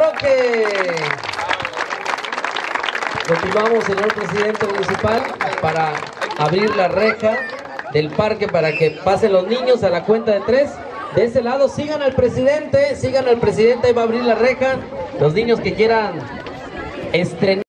Roque. Continuamos, señor presidente municipal, para abrir la reja del parque para que pasen los niños a la cuenta de 3. De ese lado, sigan al presidente, ahí va a abrir la reja. Los niños que quieran estrenar